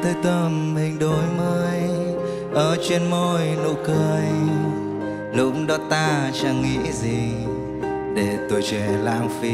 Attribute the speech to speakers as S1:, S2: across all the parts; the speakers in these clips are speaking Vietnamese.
S1: tới tâm hình đôi mươi ở trên môi nụ cười. Lúc đó ta chẳng nghĩ gì để tuổi trẻ lãng phí.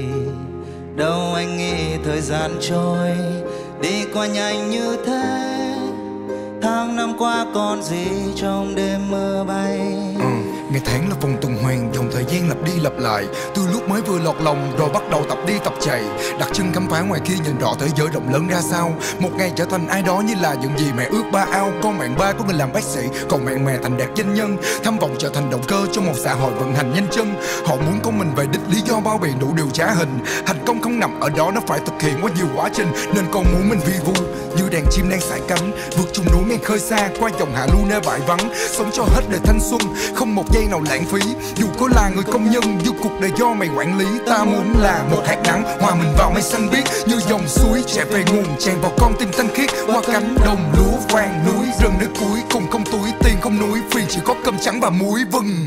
S1: Đâu anh nghĩ thời gian trôi đi qua nhanh như thế. Tháng năm qua còn gì trong đêm mưa bay.
S2: Ngày tháng là vòng tuần hoàn, dòng thời gian lặp đi lặp lại. Từ lúc mới vừa lọt lòng rồi bắt đầu tập đi tập chạy. Đặt chân khám phá ngoài kia nhìn rõ thế giới rộng lớn ra sao. Một ngày trở thành ai đó như là những gì mẹ ước ba ao. Con bạn ba của mình làm bác sĩ, còn bạn mẹ thành đạt doanh nhân. Tham vọng trở thành động cơ trong một xã hội vận hành nhanh chân. Họ muốn con mình về đích, lý do bao biện đủ điều trá hình. Thành công không nằm ở đó, nó phải thực hiện qua nhiều quá trình. Nên con muốn mình vi vu như đàn chim đang xải cánh, vượt chung núi ngang khơi xa, qua dòng hạ lưu nơi bãi vắng. Sống cho hết đời thanh xuân, không một giây nào lãng phí. Dù có là người công nhân, dù cuộc đời do mày quản lý. Ta muốn là một hạt nắng, hòa mình vào mây xanh biếc. Như dòng suối chạy về nguồn, tràn vào con tim thanh khiết. Qua cánh đồng lúa vàng núi, rừng nước cuối cùng không túi, tiền không núi, vì chỉ có cơm trắng và muối vừng.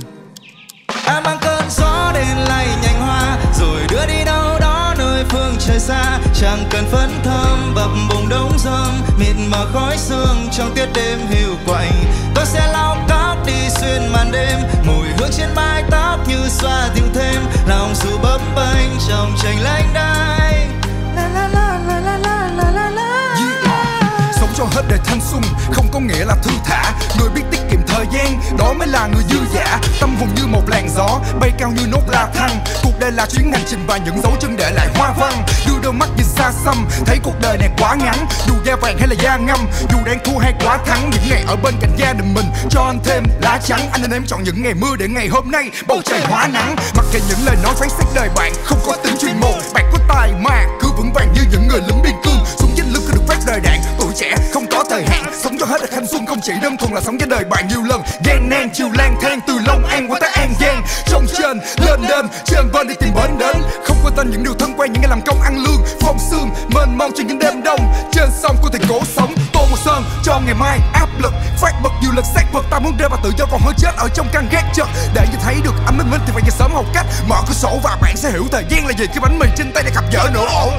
S1: Em mang cơn gió đến lay nhành hoa, rồi đưa đi đâu đó nơi phương trời xa. Chẳng cần phấn thơm bập bùng đống rơm, mịt mờ khói sương trong tiết đêm hiu quạnh. Tôi sẽ lau tóc đi xuyên màn đêm, mùi hương trên mái tóc như xoa dịu thêm. Lòng dù bấp bênh trong tranh lanh đai. La la la la la la la la.
S2: Sống cho hết đời thanh xuân không có nghĩa là thư thả. Người biết tiết kiệm thời gian đó mới là người dư dả. Tâm hồn như một làn gió bay cao như nốt la thăng. Cuộc đời là chuyến hành trình và những dấu chân để lại hoa văn. Đưa đôi mắt nhìn xa xăm thấy cuộc đời này quá ngắn. Dù da vàng hay là da ngăm, dù đang thua hay quá thắng, những ngày ở bên cạnh gia đình mình cho anh thêm lá trắng. Anh nên em chọn những ngày mưa để ngày hôm nay bầu trời hóa nắng. Mặc kệ những lời nói phán xét đời bạn không có tính chuyên môn, bạn có tài mà cứ vững vàng như những người lính biên cương. Súng chích lưng cứ được phát đời đạn, tuổi trẻ không có thời hạn. Sống cho hết đời thanh xuân không chỉ đơn thuần là sống cho đời bạn nhiều lần. Gian nan chiều lang thang từ Long An qua tới An Giang, sông trên lên đên trên bên đi tìm bến đến. Không quan tâm những điều thân quen, những ngày làm công ăn lương phong sương mênh mông trên những đêm đông. Trên sông của thành cố sống Tô Một Sơn cho ngày mai áp lực phát bật nhiều lần xác vật. Ta muốn rơi vào tự do còn hơn chết ở trong căn gác chật. Để như thấy được ánh bình minh thì phải dậy sớm học cách mở cửa sổ và bạn sẽ hiểu thời gian là gì. Cái bánh mì trên tay đã gặp dở nửa ổ.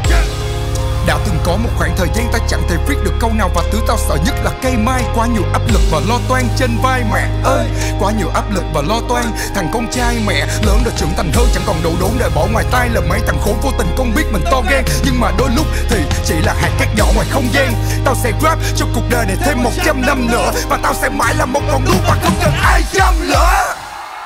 S2: Đã từng có một khoảng thời gian ta chẳng thể viết được câu nào, và thứ tao sợ nhất là cây mai. Quá nhiều áp lực và lo toan trên vai mẹ ơi, quá nhiều áp lực và lo toan. Thằng con trai mẹ lớn rồi trưởng thành hơn, chẳng còn đủ đốn để bỏ ngoài tai. Là mấy thằng khốn vô tình không biết mình to gan, nhưng mà đôi lúc thì chỉ là hạt cát nhỏ ngoài không gian. Tao sẽ rap cho cuộc đời này thêm 100 năm nữa, và tao sẽ mãi là một con đuốc mà không cần ai chăm lửa.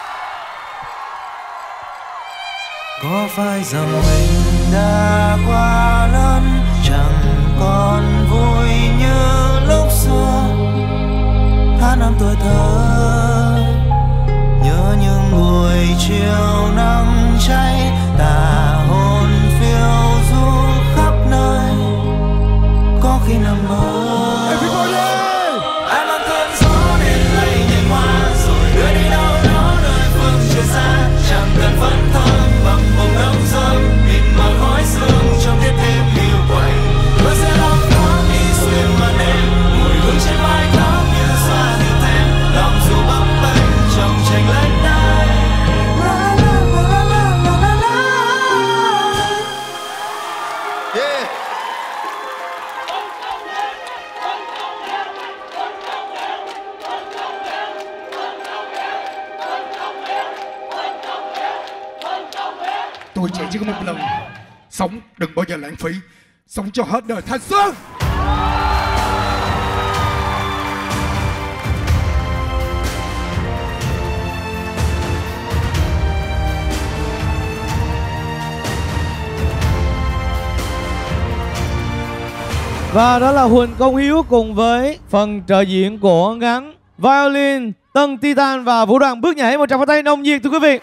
S1: Có phải rằng mình đã quá lớn, chẳng còn vui như lúc xưa. Tháng năm tuổi thơ nhớ những buổi chiều nắng cháy, tà hồn phiêu du khắp nơi. Có khi nằm mơ ai mang cơn gió đến lay nhành hoa, rồi đưa đi đâu đó nơi phương trời xa. Chẳng cần phấn thơm bập bùng đống rơm, mịt mờ khói sương trong tiết đêm hiu quạnh. Tôi sẽ lau tóc đi xuyên màn đêm, mùi hương trên mái tóc như xoa dịu thêm. Lòng dù bấp bênh trong tranh lanh đai. La la la la la la la. Yeah.
S2: Tuổi trẻ chỉ có một lần, sống đừng bao giờ lãng phí, sống cho hết đời thanh xuân.
S3: Và đó là Huỳnh Công Hiếu cùng với phần trợ diễn của ngắn Violin, Tân Titan và Vũ đoàn Bước Nhảy. Một tràng pháo tay nồng nhiệt thưa quý vị.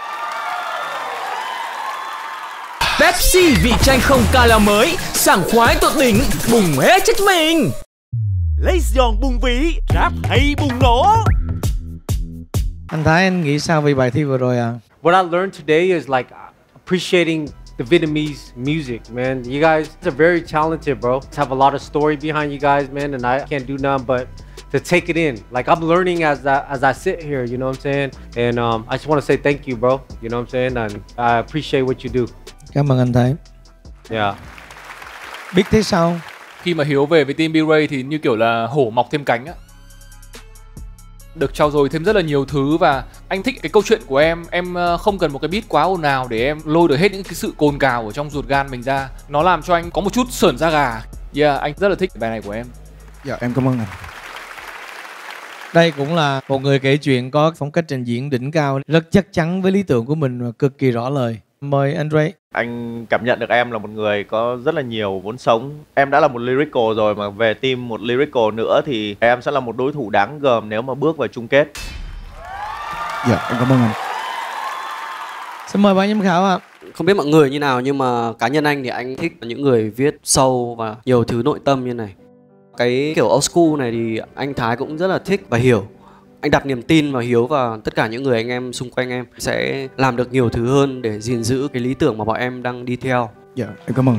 S4: Pepsi vị chanh không calo mới, sảng khoái tột đỉnh, bùng hết chất mình.
S5: Lấy giòn bùng vĩ, rap hay bùng nổ.
S3: Anh Thái, anh nghĩ sao về bài thi vừa rồi à?
S6: What I learned today is like appreciating the Vietnamese music, man. You guys are very talented, bro. Have a lot of story behind you guys, man, and I can't do nothing but to take it in. Like I'm learning as I sit here, you know what I'm saying? And I just want to say thank you, bro. You know what I'm saying? And I appreciate what you do.
S3: Cảm ơn anh Thái.
S6: Yeah.
S3: Biết thế sao?
S7: Khi mà Hiếu về với team B-Ray thì như kiểu là hổ mọc thêm cánh á. Được trau dồi thêm rất là nhiều thứ và anh thích cái câu chuyện của em không cần một cái beat quá ồn ào để em lôi được hết những cái sự cồn cào ở trong ruột gan mình ra. Nó làm cho anh có một chút sởn da gà. Yeah, anh rất là thích bài này của em.
S2: Dạ em cảm ơn anh.
S3: Đây cũng là một người kể chuyện có phong cách trình diễn đỉnh cao, rất chắc chắn với lý tưởng của mình và cực kỳ rõ lời. Mời Andre.
S8: Anh cảm nhận được em là một người có rất là nhiều vốn sống. Em đã là một lyrical rồi mà về team một lyrical nữa thì em sẽ là một đối thủ đáng gờm nếu mà bước vào chung kết.
S2: Dạ em cảm ơn anh.
S3: Xin mời ban giám khảo ạ.
S9: Không biết mọi người như nào nhưng mà cá nhân anh thì anh thích những người viết sâu và nhiều thứ nội tâm như này. Cái kiểu old school này thì anh Thái cũng rất là thích và hiểu. Anh đặt niềm tin vào Hiếu và tất cả những người anh em xung quanh em sẽ làm được nhiều thứ hơn để gìn giữ cái lý tưởng mà bọn em đang đi theo.
S2: Dạ em cảm ơn.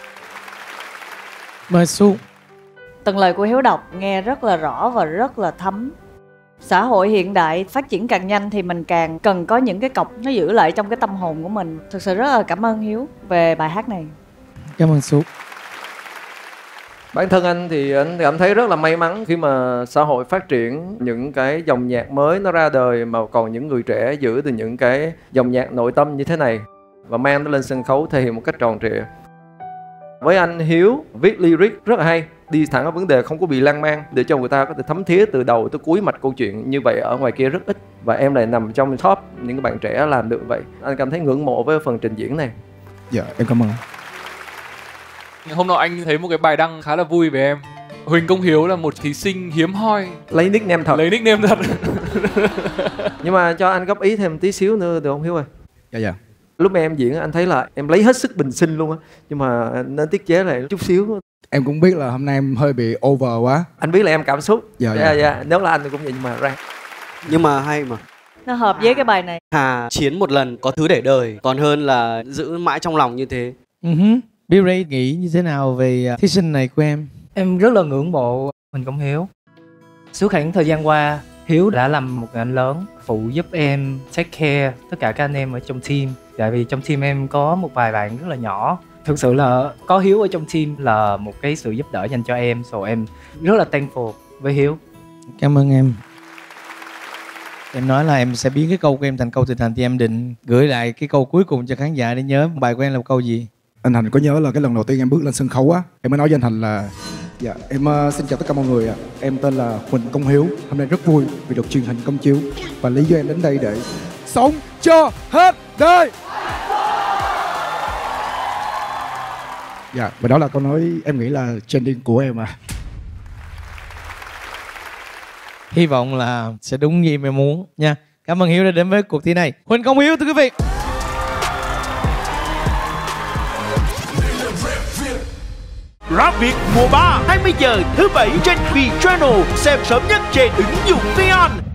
S3: Mời Su.
S10: Từng lời của Hiếu đọc nghe rất là rõ và rất là thấm. Xã hội hiện đại phát triển càng nhanh thì mình càng cần có những cái cọc nó giữ lại trong cái tâm hồn của mình. Thực sự rất là cảm ơn Hiếu về bài hát này.
S3: Cảm ơn Su.
S11: Bản thân anh thì anh cảm thấy rất là may mắn khi mà xã hội phát triển, những cái dòng nhạc mới nó ra đời mà còn những người trẻ giữ từ những cái dòng nhạc nội tâm như thế này và mang nó lên sân khấu thể hiện một cách tròn trịa. Với anh Hiếu viết lyric rất là hay, đi thẳng vào vấn đề, không có bị lan man để cho người ta có thể thấm thía từ đầu tới cuối mạch câu chuyện. Như vậy ở ngoài kia rất ít và em lại nằm trong top những bạn trẻ làm được vậy. Anh cảm thấy ngưỡng mộ với phần trình diễn này.
S2: Dạ em cảm ơn.
S7: Hôm nọ anh thấy một cái bài đăng khá là vui về em. Huỳnh Công Hiếu là một thí sinh hiếm hoi.
S11: Lấy nickname thật.
S7: Lấy nickname thật.
S11: Nhưng mà cho anh góp ý thêm tí xíu nữa được không Hiếu ơi?
S2: Dạ dạ.
S11: Lúc mà em diễn anh thấy là em lấy hết sức bình sinh luôn á, nhưng mà nên tiết chế lại chút xíu.
S2: Em cũng biết là hôm nay em hơi bị over quá.
S11: Anh biết là em cảm xúc.
S2: Dạ.
S11: Nếu là anh thì cũng vậy nhưng mà ra.
S9: Nhưng mà hay mà.
S10: Nó hợp với cái bài này.
S9: Thà chiến một lần có thứ để đời còn hơn là giữ mãi trong lòng như thế.
S3: B-Ray nghĩ như thế nào về thí sinh này của em?
S12: Em rất là ngưỡng mộ Huỳnh Công Hiếu. Suốt khoảng thời gian qua, Hiếu đã làm một người anh lớn, phụ giúp em take care tất cả các anh em ở trong team. Tại vì trong team em có một vài bạn rất là nhỏ. Thực sự là có Hiếu ở trong team là một cái sự giúp đỡ dành cho em. So em rất là thankful với Hiếu.
S3: Cảm ơn em. Em nói là em sẽ biến cái câu của em thành câu thực hành thì em định gửi lại cái câu cuối cùng cho khán giả để nhớ bài của em là một câu gì?
S2: Anh Thành có nhớ là cái lần đầu tiên em bước lên sân khấu á, em mới nói với anh Thành là dạ em xin chào tất cả mọi người ạ. Em tên là Huỳnh Công Hiếu. Hôm nay rất vui vì được truyền hình công chiếu và lý do em đến đây để sống cho hết đời. Dạ và đó là câu nói em nghĩ là trending của em à.
S3: Hy vọng là sẽ đúng như em muốn nha. Cảm ơn Hiếu đã đến với cuộc thi này. Huỳnh Công Hiếu thưa quý vị.
S5: Rap Việt mùa 3 20 giờ thứ 7 trên Vietchannel, xem sớm nhất trên ứng dụng VN.